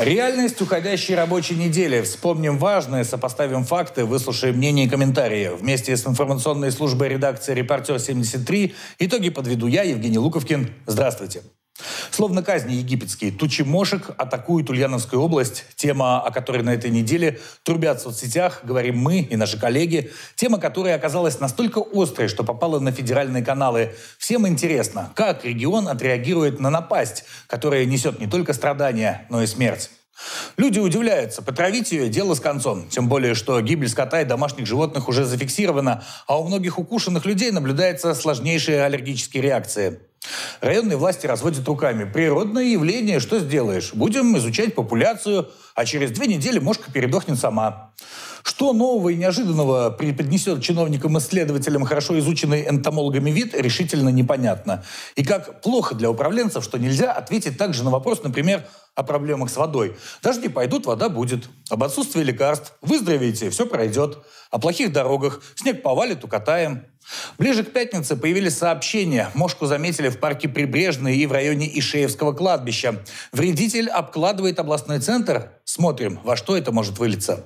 Реальность уходящей рабочей недели. Вспомним важное, сопоставим факты, выслушаем мнения и комментарии. Вместе с информационной службой редакции «Репортер-73» итоги подведу я, Евгений Луковкин. Здравствуйте. Словно казни египетские, тучи мошек атакуют Ульяновскую область. Тема, о которой на этой неделе трубят в соцсетях, говорим мы и наши коллеги. Тема, которая оказалась настолько острой, что попала на федеральные каналы. Всем интересно, как регион отреагирует на напасть, которая несет не только страдания, но и смерть. Люди удивляются, потравить ее – дело с концом. Тем более, что гибель скота и домашних животных уже зафиксирована, а у многих укушенных людей наблюдаются сложнейшие аллергические реакции. Районные власти разводят руками. Природное явление, что сделаешь? Будем изучать популяцию, а через 2 недели мошка передохнет сама. Что нового и неожиданного преподнесет чиновникам-исследователям хорошо изученный энтомологами вид, решительно непонятно. И как плохо для управленцев, что нельзя ответить также на вопрос, например, о проблемах с водой. Дожди пойдут, вода будет. Об отсутствии лекарств. Выздоровеете, все пройдет. О плохих дорогах. Снег повалит, укатаем. Ближе к пятнице появились сообщения. Мошку заметили в парке Прибрежный и в районе Ишеевского кладбища. Вредитель обкладывает областной центр. Смотрим, во что это может вылиться.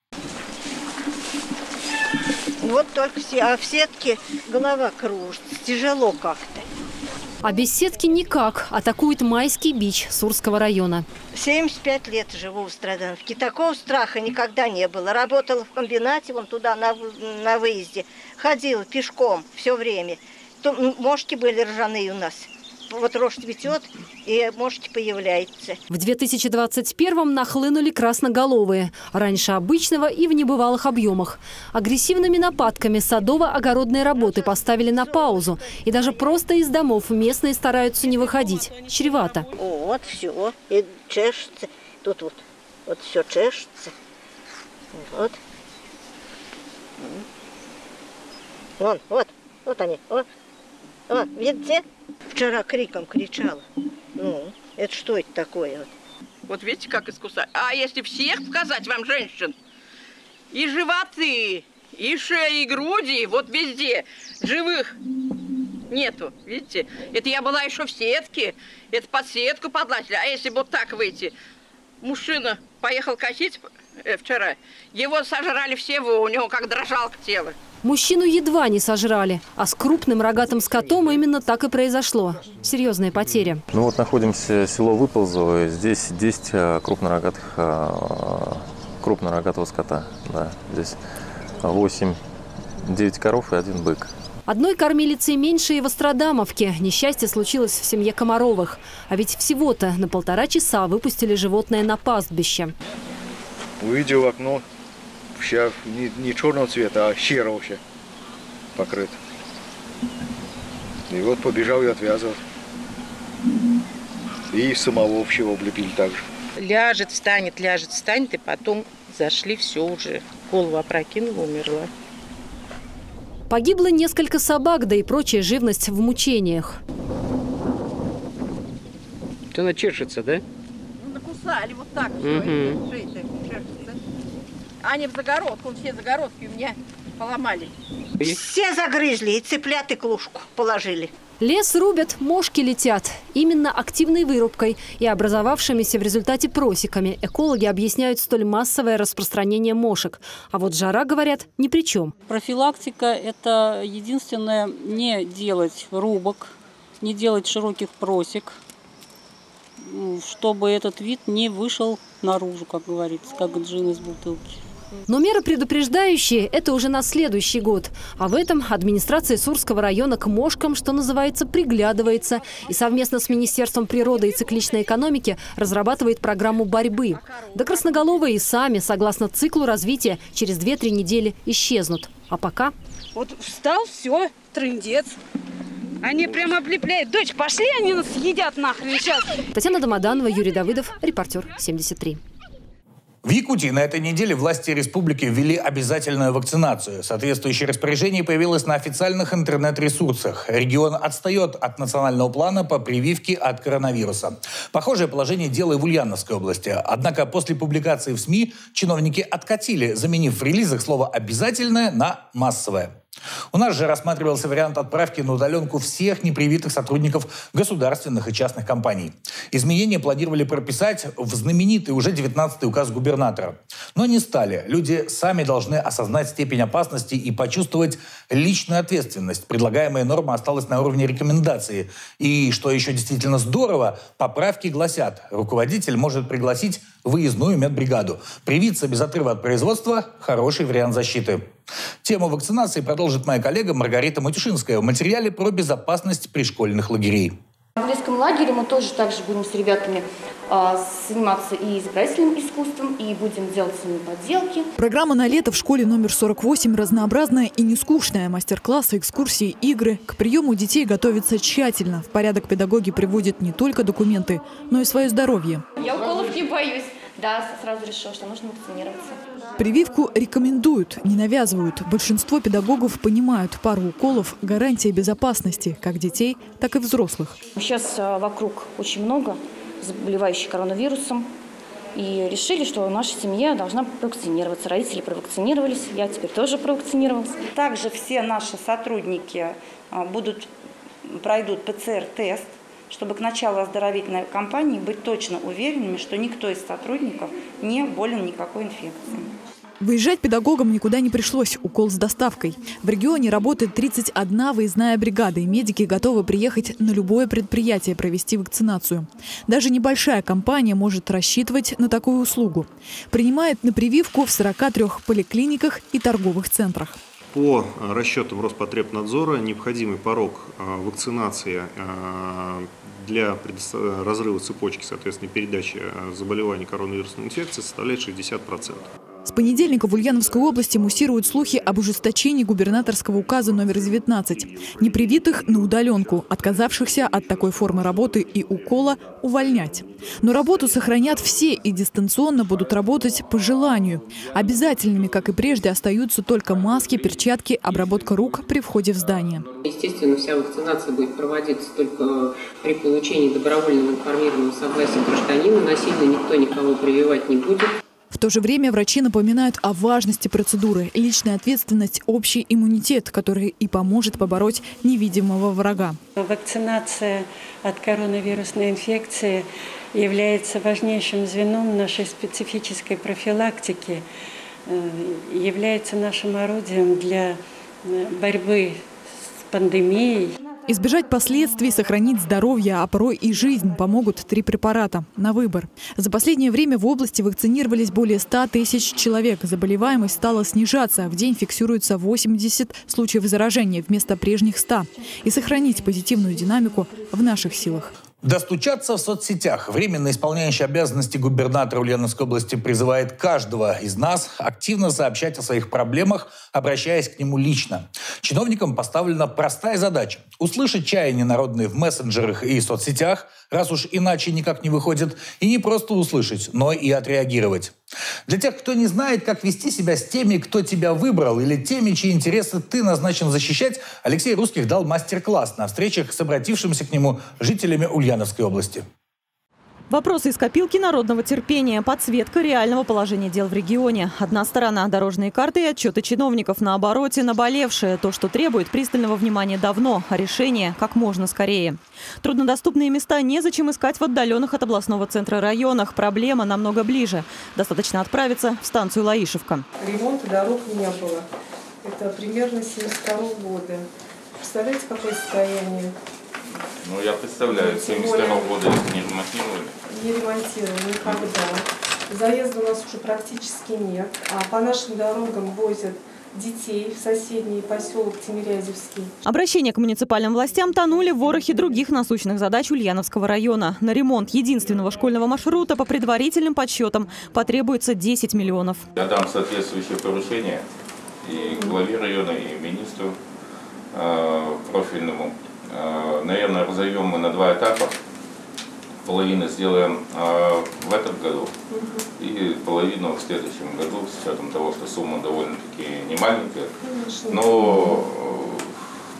Вот только в сетке голова кружится. Тяжело как-то. А без сетки никак. Атакует Майский бич Сурского района. 75 лет живу в Страдановке. Такого страха никогда не было. Работала в комбинате, вон туда на выезде. Ходила пешком все время. Мошки были ржаные у нас. Вот рожь цветет, и мошки появляются. В 2021-м нахлынули красноголовые. Раньше обычного и в небывалых объемах. Агрессивными нападками садово-огородные работы поставили на паузу. И даже просто из домов местные стараются не выходить. Чревато. Вот все. И чешется. Тут вот все чешется. Вот. Вот они. Вот, видите? Вчера криком кричала. Ну, это что это такое? Вот видите, как искусать. А если всех показать вам, женщин, и животы, и шеи, и груди, вот везде живых нету, видите? Это я была еще в сетке, это под сетку подлазили. А если вот так выйти? Мужчина поехал косить вчера, его сожрали всего, у него как дрожало тело. Мужчину едва не сожрали, а с крупным рогатым скотом именно так и произошло. Серьезные потери. Ну вот находимся село Выползово. Здесь 10 крупнорогатого скота. Да, здесь 8-9 коров и 1 бык. Одной кормилицей меньше и в Острадамовке. Несчастье случилось в семье Комаровых. А ведь всего-то на 1,5 часа выпустили животное на пастбище. Увидел в окно. Сейчас не черного цвета, а серого вообще покрыт. И вот побежал и отвязывал. И самого общего облепили также. Ляжет, встанет, и потом зашли, все уже. Голову опрокинула, умерла. Погибло несколько собак, да и прочая живность в мучениях. Она чешется, да? Ну, накусали вот так. Шея-то чешется. Они в загородку, все загородки у меня поломали. Все загрызли, и цыплят, и клушку положили. Лес рубят, мошки летят. Именно активной вырубкой и образовавшимися в результате просеками экологи объясняют столь массовое распространение мошек. А вот жара, говорят, ни при чем. Профилактика – это единственное – не делать рубок, не делать широких просек, чтобы этот вид не вышел наружу, как говорится, как джин из бутылки. Но меры предупреждающие – это уже на следующий год. А в этом администрация Сурского района к мошкам, что называется, приглядывается. И совместно с Министерством природы и цикличной экономики разрабатывает программу борьбы. Да красноголовые и сами, согласно циклу развития, через 2-3 недели исчезнут. А пока… Вот встал, все, трындец. Они прямо облепляют. Дочь, пошли, они нас съедят нахрен сейчас. Татьяна Домоданова, Юрий Давыдов, Репортер 73. В Якутии на этой неделе власти республики ввели обязательную вакцинацию. Соответствующее распоряжение появилось на официальных интернет-ресурсах. Регион отстает от национального плана по прививке от коронавируса. Похожее положение дела и в Ульяновской области. Однако после публикации в СМИ чиновники откатили, заменив в релизах слово «обязательное» на «массовое». У нас же рассматривался вариант отправки на удаленку всех непривитых сотрудников государственных и частных компаний. Изменения планировали прописать в знаменитый уже 19-й указ губернатора. Но не стали. Люди сами должны осознать степень опасности и почувствовать личную ответственность. Предлагаемая норма осталась на уровне рекомендации. И, что еще действительно здорово, поправки гласят: руководитель может пригласить выездную медбригаду. Привиться без отрыва от производства – хороший вариант защиты. Тему вакцинации продолжит моя коллега Маргарита Матюшинская в материале про безопасность пришкольных лагерей. В детском лагере мы тоже будем с ребятами заниматься и изобразительным искусством, и будем делать с ними подделки. Программа на лето в школе номер 48 разнообразная и не скучная. Мастер-классы, экскурсии, игры. К приему детей готовятся тщательно. В порядок педагоги приводят не только документы, но и свое здоровье. Я уколов не боюсь. Да, сразу решила, что нужно вакцинироваться. Прививку рекомендуют, не навязывают. Большинство педагогов понимают, пару уколов – гарантия безопасности как детей, так и взрослых. Сейчас вокруг очень много заболевающих коронавирусом. И решили, что наша семья должна провакцинироваться. Родители провакцинировались, я теперь тоже провакцинировалась. Также все наши сотрудники пройдут ПЦР-тест, чтобы к началу оздоровительной кампании быть точно уверенными, что никто из сотрудников не болен никакой инфекцией. Выезжать педагогам никуда не пришлось. Укол с доставкой. В регионе работает 31 выездная бригада, и медики готовы приехать на любое предприятие провести вакцинацию. Даже небольшая компания может рассчитывать на такую услугу. Принимает на прививку в 43 поликлиниках и торговых центрах. По расчетам Роспотребнадзора необходимый порог вакцинации для разрыва цепочки, соответственно, передачи заболеваний коронавирусной инфекцией составляет 60%. С понедельника в Ульяновской области муссируют слухи об ужесточении губернаторского указа номер 19. Непривитых на удаленку, отказавшихся от такой формы работы и укола увольнять. Но работу сохранят все и дистанционно будут работать по желанию. Обязательными, как и прежде, остаются только маски, перчатки, обработка рук при входе в здание. Естественно, вся вакцинация будет проводиться только при получении добровольного информированного согласия гражданина. Насильно никто никого прививать не будет. В то же время врачи напоминают о важности процедуры. Личная ответственность – общий иммунитет, который и поможет побороть невидимого врага. Вакцинация от коронавирусной инфекции является важнейшим звеном нашей специфической профилактики, является нашим орудием для борьбы с пандемией. Избежать последствий, сохранить здоровье, а порой и жизнь помогут 3 препарата на выбор. За последнее время в области вакцинировались более 100 тысяч человек. Заболеваемость стала снижаться. В день фиксируется 80 случаев заражения вместо прежних 100. И сохранить позитивную динамику в наших силах. Достучаться в соцсетях. Временно исполняющий обязанности губернатора Ульяновской области призывает каждого из нас активно сообщать о своих проблемах, обращаясь к нему лично. Чиновникам поставлена простая задача – услышать чаяния народные в мессенджерах и соцсетях, раз уж иначе никак не выходит, и не просто услышать, но и отреагировать. Для тех, кто не знает, как вести себя с теми, кто тебя выбрал, или теми, чьи интересы ты назначен защищать, Алексей Русских дал мастер-класс на встречах с обратившимися к нему жителями Ульяновской области. Вопросы из копилки народного терпения, подсветка реального положения дел в регионе. Одна сторона – дорожные карты и отчеты чиновников. На обороте – наболевшее, то, что требует пристального внимания давно, а решение – как можно скорее. Труднодоступные места незачем искать в отдаленных от областного центра районах. Проблема намного ближе. Достаточно отправиться в станцию Лаишевка. Ремонта дорог не было. Это примерно 1972 года. Представляете, какое состояние? Ну, я представляю, 1972 года это не ремонтировали. Не ремонтировали никогда. Заезда у нас уже практически нет. А по нашим дорогам возят детей в соседний поселок Тимирязевский. Обращения к муниципальным властям тонули в ворохе других насущных задач Ульяновского района. На ремонт единственного школьного маршрута по предварительным подсчетам потребуется 10 миллионов. Я дам соответствующее поручение и главе района, и министру профильному. Наверное, разовьем мы на 2 этапа. Половину сделаем в этом году и половину в следующем году, с учетом того, что сумма довольно-таки немаленькая. Но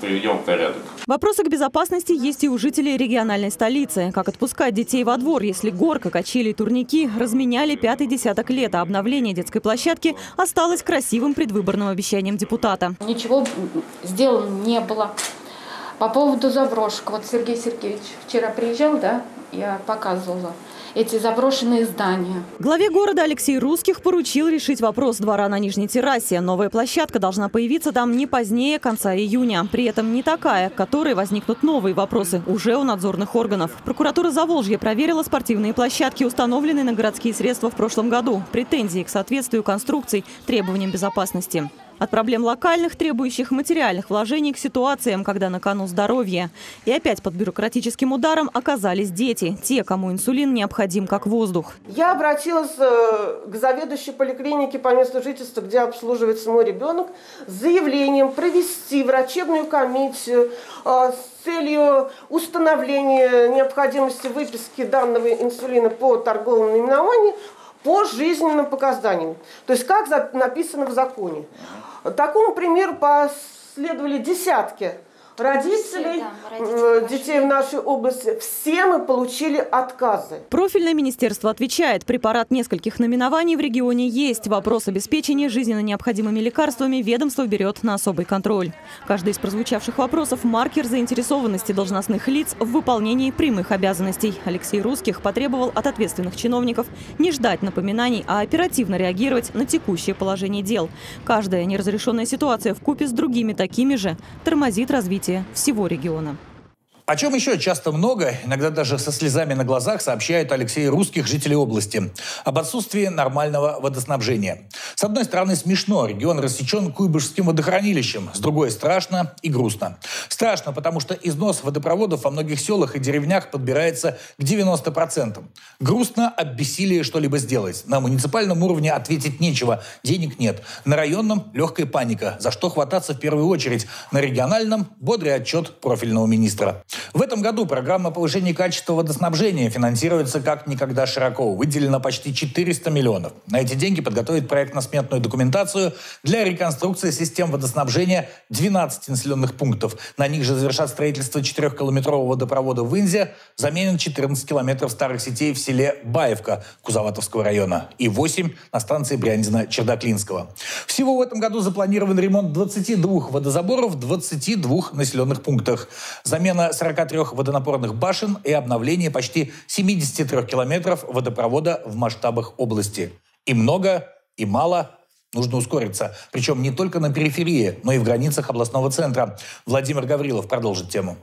приведем в порядок. Вопросы к безопасности есть и у жителей региональной столицы. Как отпускать детей во двор, если горка, качели и турники разменяли пятый десяток лета. Обновление детской площадки осталось красивым предвыборным обещанием депутата. Ничего сделано не было. По поводу заброшек. Вот Сергей Сергеевич вчера приезжал, да, я показывала эти заброшенные здания. Главе города Алексей Русских поручил решить вопрос двора на Нижней террасе. Новая площадка должна появиться там не позднее конца июня. При этом не такая, к которой возникнут новые вопросы уже у надзорных органов. Прокуратура Заволжья проверила спортивные площадки, установленные на городские средства в прошлом году. Претензии к соответствию конструкций требованиям безопасности. От проблем локальных, требующих материальных вложений, к ситуациям, когда на кону здоровье. И опять под бюрократическим ударом оказались дети. Те, кому инсулин необходим как воздух. Я обратилась к заведующей поликлиники по месту жительства, где обслуживается мой ребенок, с заявлением провести врачебную комиссию с целью установления необходимости выписки данного инсулина по торговому наименованию по жизненным показаниям. То есть как написано в законе. Такому примеру последовали десятки родителей, детей в нашей области. Все мы получили отказы. Профильное министерство отвечает, препарат нескольких наименований в регионе есть. Вопрос обеспечения жизненно необходимыми лекарствами ведомство берет на особый контроль. Каждый из прозвучавших вопросов – маркер заинтересованности должностных лиц в выполнении прямых обязанностей. Алексей Русских потребовал от ответственных чиновников не ждать напоминаний, а оперативно реагировать на текущее положение дел. Каждая неразрешенная ситуация вкупе с другими такими же тормозит развитие всего региона. О чем еще часто много, иногда даже со слезами на глазах, сообщают Алексей Русских жители области. Об отсутствии нормального водоснабжения. С одной стороны, смешно. Регион рассечен Куйбышевским водохранилищем. С другой, страшно и грустно. Страшно, потому что износ водопроводов во многих селах и деревнях подбирается к 90%. Грустно от бессилия что-либо сделать. На муниципальном уровне ответить нечего. Денег нет. На районном – легкая паника. За что хвататься в первую очередь? На региональном – бодрый отчет профильного министра. В этом году программа повышения качества водоснабжения финансируется как никогда широко. Выделено почти 400 миллионов. На эти деньги подготовить проектно-сметную документацию для реконструкции систем водоснабжения 12 населенных пунктов. На них же завершат строительство 4-километрового водопровода в Инзе, заменят 14 километров старых сетей в селе Баевка Кузоватовского района и 8 на станции Брянзина-Чердаклинского. Всего в этом году запланирован ремонт 22 водозаборов в 22 населенных пунктах. Замена 43 водонапорных башен и обновление почти 73 километров водопровода в масштабах области. И много, и мало. Нужно ускориться. Причем не только на периферии, но и в границах областного центра. Владимир Гаврилов продолжит тему.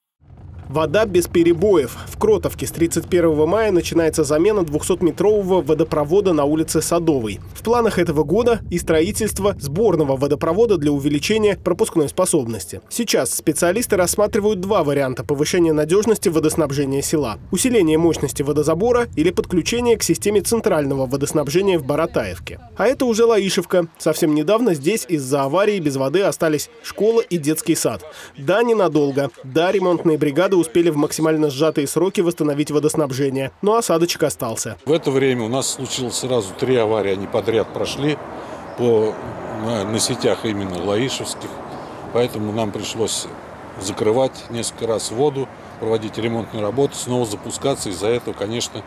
Вода без перебоев. В Кротовке с 31 мая начинается замена 200-метрового водопровода на улице Садовой. В планах этого года и строительство сборного водопровода для увеличения пропускной способности. Сейчас специалисты рассматривают два варианта повышения надежности водоснабжения села. Усиление мощности водозабора или подключение к системе центрального водоснабжения в Баратаевке. А это уже Лаишевка. Совсем недавно здесь из-за аварии без воды остались школа и детский сад. Да, ненадолго. Да, ремонтные бригады успели в максимально сжатые сроки восстановить водоснабжение. Но осадочек остался. В это время у нас случилось сразу 3 аварии. Они подряд прошли на сетях именно лаишевских. Поэтому нам пришлось закрывать несколько раз воду, проводить ремонтные работы, снова запускаться. Из-за этого, конечно,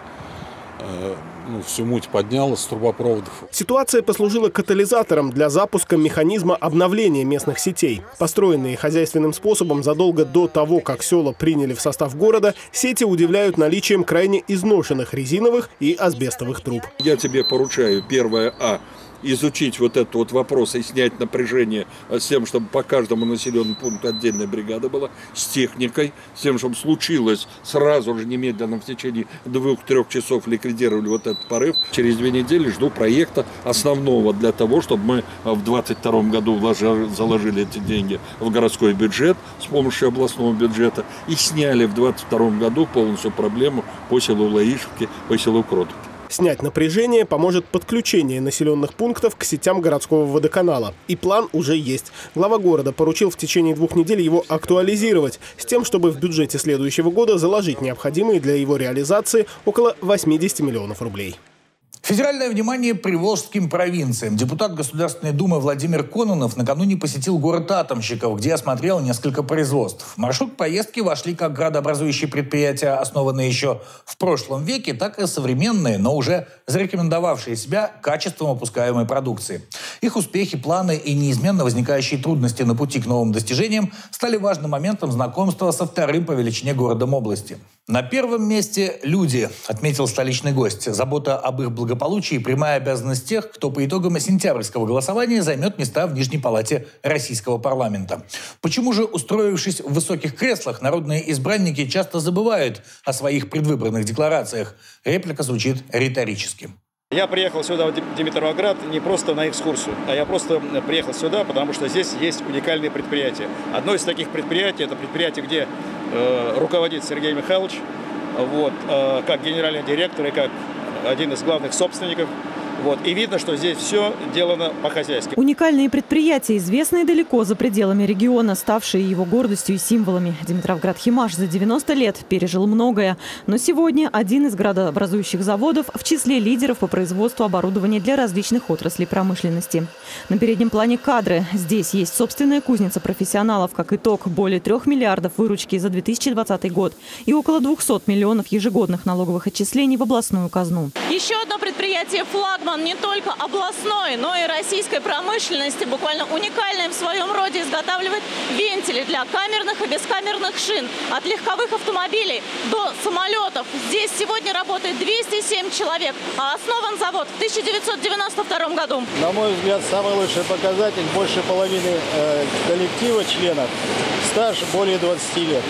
всю муть поднялась с трубопроводов. Ситуация послужила катализатором для запуска механизма обновления местных сетей. Построенные хозяйственным способом задолго до того, как села приняли в состав города, сети удивляют наличием крайне изношенных резиновых и асбестовых труб. Я тебе поручаю, первое изучить вот этот вот вопрос и снять напряжение с тем, чтобы по каждому населенному пункту отдельная бригада была, с техникой, с тем, чтобы случилось сразу же, немедленно, в течение 2-3 часов ликвидировали вот этот порыв. Через 2 недели жду проекта основного для того, чтобы мы в 2022 году заложили эти деньги в городской бюджет с помощью областного бюджета и сняли в 2022 году полностью проблему по селу Лаишевки, по селу Кротовки. Снять напряжение поможет подключение населенных пунктов к сетям городского водоканала. И план уже есть. Глава города поручил в течение 2 недель его актуализировать, с тем, чтобы в бюджете следующего года заложить необходимые для его реализации около 80 миллионов рублей. Федеральное внимание приволжским провинциям. Депутат Государственной Думы Владимир Кононов накануне посетил город Атомщиков, где осмотрел несколько производств. В маршрут поездки вошли как градообразующие предприятия, основанные еще в прошлом веке, так и современные, но уже зарекомендовавшие себя качеством выпускаемой продукции. Их успехи, планы и неизменно возникающие трудности на пути к новым достижениям стали важным моментом знакомства со вторым по величине городом области. На первом месте люди, отметил столичный гость. Забота об их благополучии – прямая обязанность тех, кто по итогам сентябрьского голосования займет места в Нижней палате Российского парламента. Почему же, устроившись в высоких креслах, народные избранники часто забывают о своих предвыборных декларациях? Реплика звучит риторически. Я приехал сюда, в Димитровград, не просто на экскурсию, а я просто приехал сюда, потому что здесь есть уникальные предприятия. Одно из таких предприятий – это предприятие, где руководит Сергей Михайлович, как генеральный директор и как один из главных собственников. И видно, что здесь все делано по-хозяйски. Уникальные предприятия, известные далеко за пределами региона, ставшие его гордостью и символами. Димитровград-Химаш за 90 лет пережил многое. Но сегодня один из градообразующих заводов в числе лидеров по производству оборудования для различных отраслей промышленности. На переднем плане кадры. Здесь есть собственная кузница профессионалов. Как итог, более 3 миллиардов выручки за 2020 год и около 200 миллионов ежегодных налоговых отчислений в областную казну. Еще одно предприятие «Флагман» не только областной, но и российской промышленности, буквально уникальное в своем роде, изготавливает вентили для камерных и бескамерных шин. От легковых автомобилей до самолетов. Здесь сегодня работает 207 человек, а основан завод в 1992 году. На мой взгляд, самый лучший показатель – больше половины коллектива членов, стаж более 20 лет.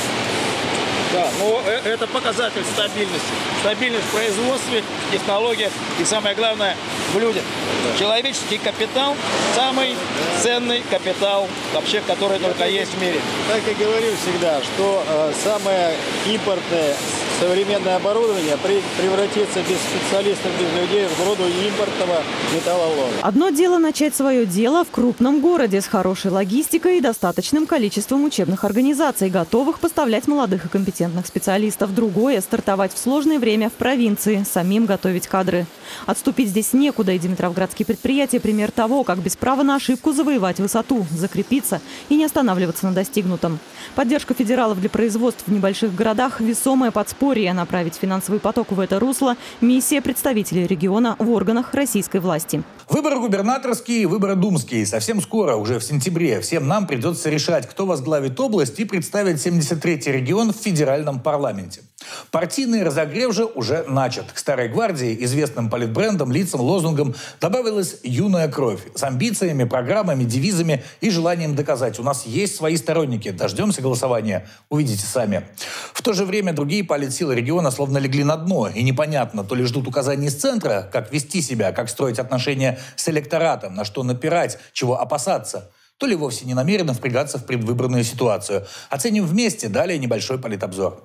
Да, но это показатель стабильности. Стабильность в производстве, технологиях и, самое главное, в людях. Человеческий капитал – самый ценный капитал, вообще, который только есть в мире. Так и говорю всегда, что самое импортное современное оборудование превратится без специалистов, без людей в груду импортного металлолома. Одно дело начать свое дело в крупном городе с хорошей логистикой и достаточным количеством учебных организаций, готовых поставлять молодых и компетентных специалистов. Другое – стартовать в сложное время в провинции, самим готовить кадры. Отступить здесь некуда, и димитровградские предприятия – пример того, как без права на ошибку завоевать высоту, закрепиться и не останавливаться на достигнутом. Поддержка федералов для производств в небольших городах – весомое подспорье. Направить финансовый поток в это русло – миссия представителей региона в органах российской власти. Выборы губернаторские и выборы думские. Совсем скоро, уже в сентябре, всем нам придется решать, кто возглавит область и представит 73-й регион в федеральном парламенте. Партийный разогрев же уже начат. К старой гвардии, известным политбрендам, лицам, лозунгам добавилась юная кровь с амбициями, программами, девизами и желанием доказать: у нас есть свои сторонники. Дождемся голосования, увидите сами. В то же время другие политсилы региона словно легли на дно, и непонятно, то ли ждут указаний из центра, как вести себя, как строить отношения с электоратом, на что напирать, чего опасаться, то ли вовсе не намерены впрягаться в предвыборную ситуацию. Оценим вместе, далее небольшой политобзор.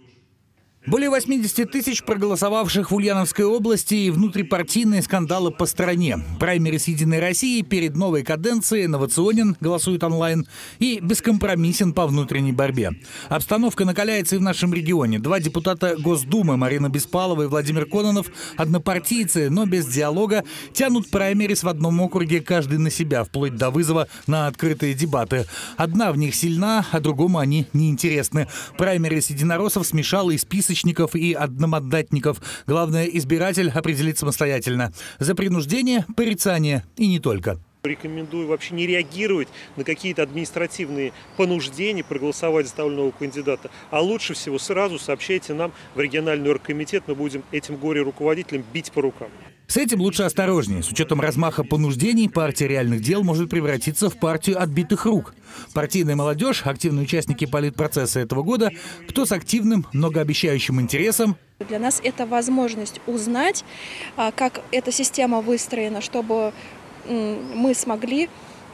Более 80 тысяч проголосовавших в Ульяновской области и внутрипартийные скандалы по стране. Праймерис «Единой России» перед новой каденцией инновационен, голосует онлайн, и бескомпромиссен по внутренней борьбе. Обстановка накаляется и в нашем регионе. Два депутата Госдумы, Марина Беспалова и Владимир Кононов, однопартийцы, но без диалога, тянут праймерис в одном округе каждый на себя, вплоть до вызова на открытые дебаты. Одна в них сильна, а другому они неинтересны. Праймерис единороссов смешал и списочников, и одномандатников. Главное, избиратель определит самостоятельно. За принуждение, порицание и не только. Рекомендую вообще не реагировать на какие-то административные понуждения проголосовать за того или иного кандидата. А лучше всего сразу сообщайте нам в региональный оргкомитет. Мы будем этим горе-руководителям бить по рукам. С этим лучше осторожнее. С учетом размаха понуждений, партия реальных дел может превратиться в партию отбитых рук. Партийная молодежь, активные участники политпроцесса этого года, кто с активным, многообещающим интересом. Для нас это возможность узнать, как эта система выстроена, чтобы мы смогли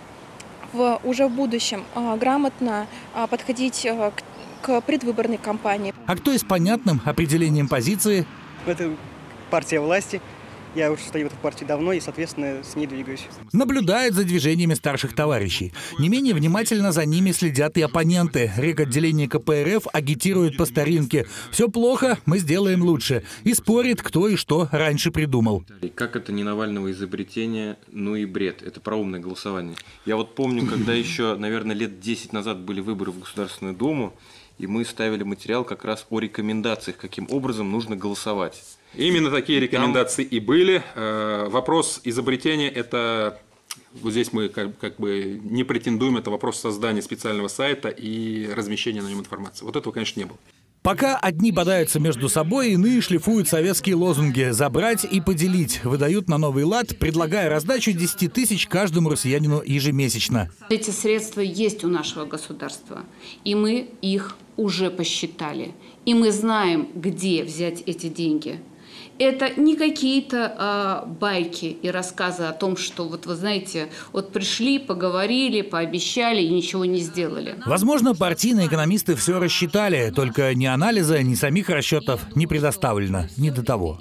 уже в будущем грамотно подходить к предвыборной кампании. А кто и с понятным определением позиции? Это партия власти. Я уже стою в этой партии давно и, соответственно, с ней двигаюсь. Наблюдает за движениями старших товарищей. Не менее внимательно за ними следят и оппоненты. Рекотделение КПРФ агитирует по старинке. Все плохо, мы сделаем лучше. И спорит, кто и что раньше придумал. Как это не Навального изобретение, ну и бред. Это про умное голосование. Я вот помню, когда еще, наверное, лет 10 назад были выборы в Государственную Думу, и мы ставили материал как раз о рекомендациях, каким образом нужно голосовать. Именно такие рекомендации и были. Вопрос изобретения – это, вот здесь мы как бы не претендуем, это вопрос создания специального сайта и размещения на нем информации. Вот этого, конечно, не было. Пока одни бодаются между собой, иные шлифуют советские лозунги «забрать и поделить», выдают на новый лад, предлагая раздачу 10 тысяч каждому россиянину ежемесячно. Эти средства есть у нашего государства, и мы их уже посчитали. И мы знаем, где взять эти деньги. Это не какие-то байки и рассказы о том, что вот вы знаете, вот пришли, поговорили, пообещали и ничего не сделали. Возможно, партийные экономисты все рассчитали, только ни анализа, ни самих расчетов не предоставлено, не до того.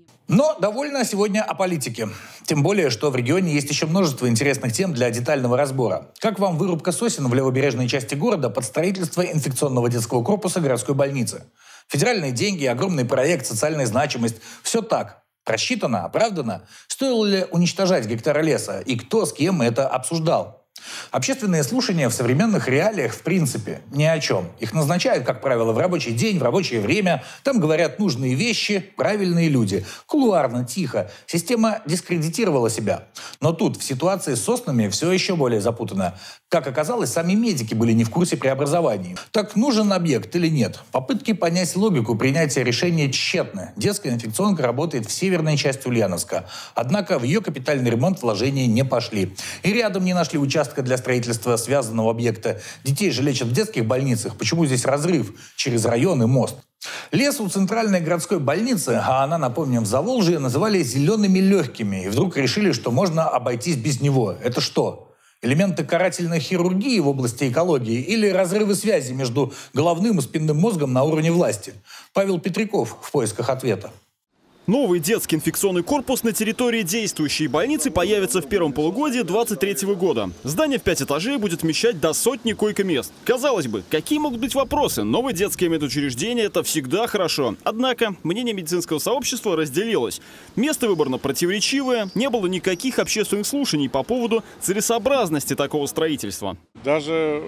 Но довольно сегодня о политике. Тем более, что в регионе есть еще множество интересных тем для детального разбора. Как вам вырубка сосен в левобережной части города под строительство инфекционного детского корпуса городской больницы? Федеральные деньги, огромный проект, социальная значимость – все так. Рассчитано, оправдано? Стоило ли уничтожать гектары леса? И кто с кем это обсуждал? Общественные слушания в современных реалиях в принципе ни о чем. Их назначают, как правило, в рабочий день, в рабочее время. Там говорят нужные вещи, правильные люди. Кулуарно, тихо. Система дискредитировала себя. Но тут, в ситуации с соснами, все еще более запутано. Как оказалось, сами медики были не в курсе преобразований. Так нужен объект или нет? Попытки понять логику принятия решения тщетны. Детская инфекционка работает в северной части Ульяновска. Однако в ее капитальный ремонт вложения не пошли. И рядом не нашли участка для строительства связанного объекта. Детей же лечат в детских больницах. Почему здесь разрыв через район и мост? Лес у центральной городской больницы, а она, напомним, в Заволжье, называли «зелеными легкими». И вдруг решили, что можно обойтись без него. Это что? Элементы карательной хирургии в области экологии или разрывы связи между головным и спинным мозгом на уровне власти? Павел Петряков в поисках ответа. Новый детский инфекционный корпус на территории действующей больницы появится в первом полугодии 2023 года. Здание в 5 этажей будет вмещать до 100 койко-мест. Казалось бы, какие могут быть вопросы? Новое детское медучреждение – это всегда хорошо. Однако мнение медицинского сообщества разделилось. Место выбрано противоречивое, не было никаких общественных слушаний по поводу целесообразности такого строительства. Даже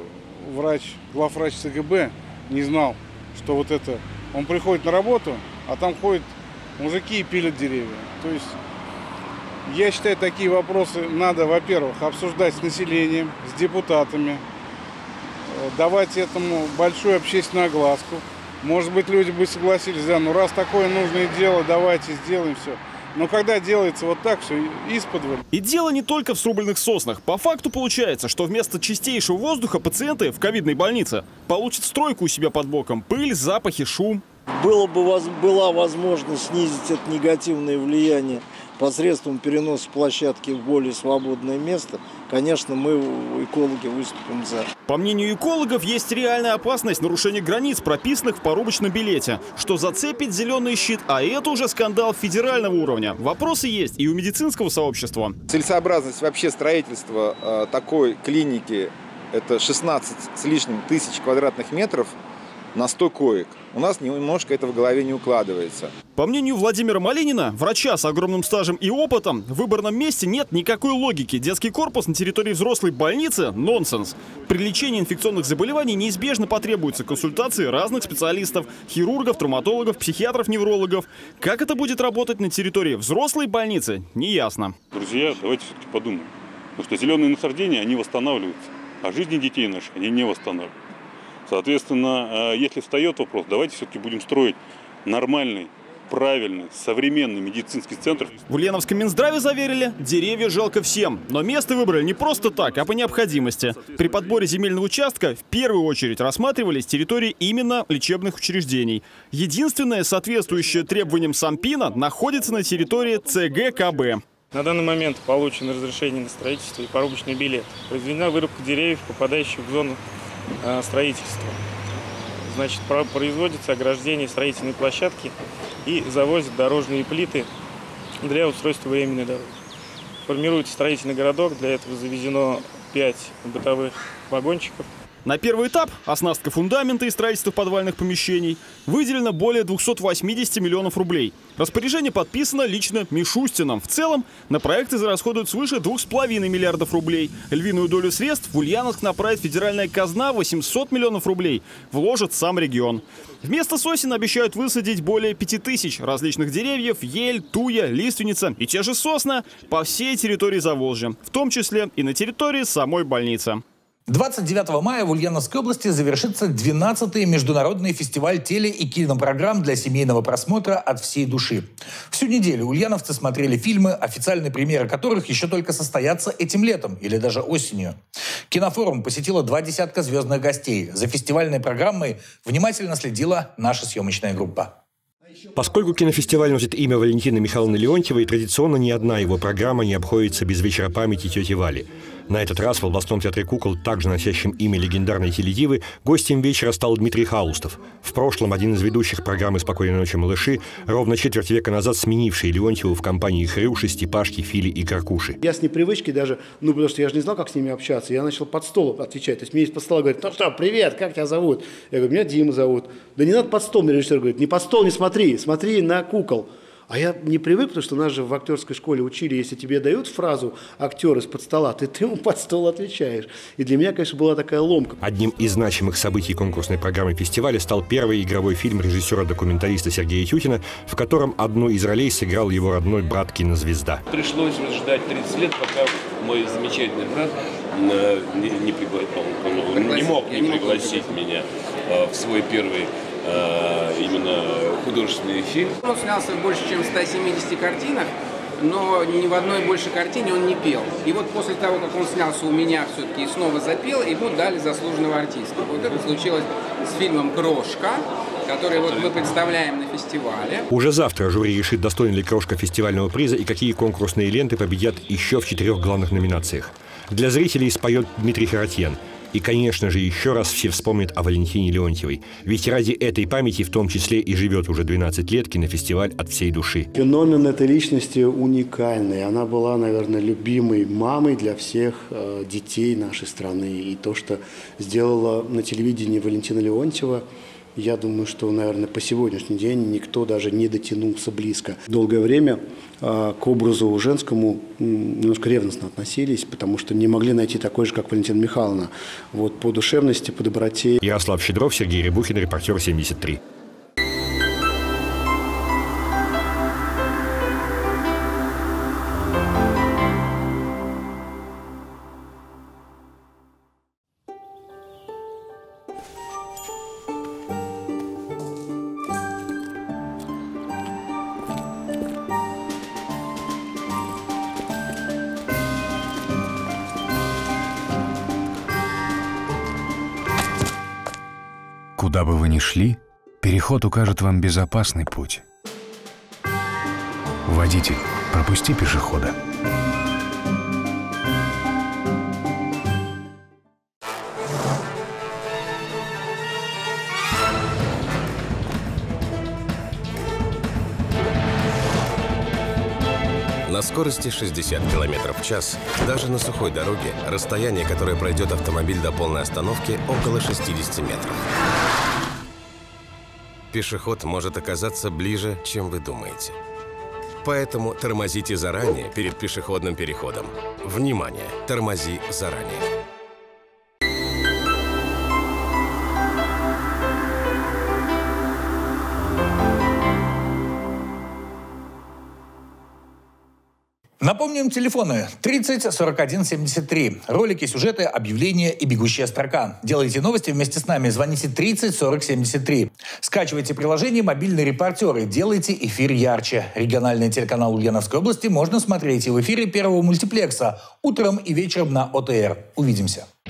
главврач ЦГБ не знал, что вот это. Он приходит на работу, а там ходит мужики и пилят деревья. То есть, я считаю, такие вопросы надо, во-первых, обсуждать с населением, с депутатами, давать этому большую общественную огласку. Может быть, люди бы согласились, да, ну раз такое нужное дело, давайте сделаем все. Но когда делается вот так все, исподволь. И дело не только в срубленных соснах. По факту получается, что вместо чистейшего воздуха пациенты в ковидной больнице получат стройку у себя под боком. Пыль, запахи, шум. Была возможность снизить это негативное влияние посредством переноса площадки в более свободное место, конечно, мы, экологи, выступим за. По мнению экологов, есть реальная опасность нарушения границ, прописанных в порубочном билете, что зацепит зеленый щит, а это уже скандал федерального уровня. Вопросы есть и у медицинского сообщества. Целесообразность вообще строительства такой клиники – это 16 с лишним тысяч квадратных метров на 100 коек. У нас немножко это в голове не укладывается. По мнению Владимира Малинина, врача с огромным стажем и опытом, в выбранном месте нет никакой логики. Детский корпус на территории взрослой больницы – нонсенс. При лечении инфекционных заболеваний неизбежно потребуются консультации разных специалистов – хирургов, травматологов, психиатров, неврологов. Как это будет работать на территории взрослой больницы – неясно. Друзья, давайте все-таки подумаем. Потому что зеленые насаждения, они восстанавливаются, а жизни детей наших они не восстанавливают. Соответственно, если встает вопрос, давайте все-таки будем строить нормальный, правильный, современный медицинский центр. В Ульяновском Минздраве заверили, деревья жалко всем. Но место выбрали не просто так, а по необходимости. При подборе земельного участка в первую очередь рассматривались территории именно лечебных учреждений. Единственное, соответствующее требованиям Сампина, находится на территории ЦГКБ. На данный момент получено разрешение на строительство и порубочный билет. Произведена вырубка деревьев, попадающих в зону строительства. Значит, производится ограждение строительной площадки и завозят дорожные плиты для устройства временной дороги. Формируется строительный городок, для этого завезено 5 бытовых вагончиков. На первый этап – оснастка фундамента и строительство подвальных помещений – выделено более 280 миллионов рублей. Распоряжение подписано лично Мишустином. В целом на проект израсходуют свыше 2,5 миллиардов рублей. Львиную долю средств в Ульяновск направит федеральная казна, 800 миллионов рублей вложит сам регион. Вместо сосен обещают высадить более 5000 различных деревьев – ель, туя, лиственница и те же сосна по всей территории Заволжья, в том числе и на территории самой больницы. 29 мая в Ульяновской области завершится 12-й международный фестиваль теле- и кинопрограмм для семейного просмотра «От всей души». Всю неделю ульяновцы смотрели фильмы, официальные премьеры которых еще только состоятся этим летом или даже осенью. Кинофорум посетило 20 звездных гостей. За фестивальной программой внимательно следила наша съемочная группа. Поскольку кинофестиваль носит имя Валентины Михайловны Леонтьевой, традиционно ни одна его программа не обходится без вечера памяти тети Вали. На этот раз в областном театре кукол, также носящем имя легендарной теледивы, гостем вечера стал Дмитрий Хаустов. В прошлом один из ведущих программы «Спокойной ночи, малыши», ровно четверть века назад сменивший Леонтьеву в компании Хрюши, Степашки, Фили и Каркуши. Я с непривычки даже, потому что я же не знал, как с ними общаться, я начал под стол отвечать. То есть мне из-под стола говорят: ну что, привет, как тебя зовут? Я говорю: меня Дима зовут. Да не надо под стол, мне режиссер говорит: не под стол не смотри, смотри на кукол. А я не привык, потому что нас же в актерской школе учили, если тебе дают фразу актер из-под стола, ты ему под стол отвечаешь. И для меня, конечно, была такая ломка. Одним из значимых событий конкурсной программы фестиваля стал первый игровой фильм режиссера-документалиста Сергея Тютина, в котором одну из ролей сыграл его родной брат кинозвезда. Пришлось ждать 30 лет, пока мой замечательный брат не мог пригласить меня в свой первый именно художественный фильм. Он снялся в больше, чем 170 картинах, но ни в одной больше картине он не пел. И вот после того, как он снялся у меня, все-таки снова запел, ему дали заслуженного артиста. Вот это случилось с фильмом «Крошка», который вот мы представляем на фестивале. Уже завтра жюри решит, достоин ли Крошка фестивального приза и какие конкурсные ленты победят еще в 4 главных номинациях. Для зрителей споет Дмитрий Харатьян. И, конечно же, еще раз все вспомнят о Валентине Леонтьевой. Ведь ради этой памяти в том числе и живет уже 12 лет кинофестиваль «От всей души». Феномен этой личности уникальный. Она была, наверное, любимой мамой для всех детей нашей страны. И то, что сделала на телевидении Валентина Леонтьева, я думаю, что, наверное, по сегодняшний день никто даже не дотянулся близко. Долгое время к образу женскому немножко ревностно относились, потому что не могли найти такой же, как Валентина Михайловна. Вот по душевности, по доброте. Ярослав Щедров, Сергей Рябухин, репортер 73. Куда бы вы ни шли, переход укажет вам безопасный путь. Водитель, пропусти пешехода. На скорости 60 км в час, даже на сухой дороге, расстояние, которое пройдет автомобиль до полной остановки, около 60 метров. Пешеход может оказаться ближе, чем вы думаете. Поэтому тормозите заранее перед пешеходным переходом. Внимание! Тормози заранее. Напомним, телефоны 30 41 73. Ролики, сюжеты, объявления и бегущая строка. Делайте новости вместе с нами. Звоните 30 40 73. Скачивайте приложение «Мобильные репортеры». Делайте эфир ярче. Региональный телеканал Ульяновской области можно смотреть и в эфире первого мультиплекса утром и вечером на ОТР. Увидимся.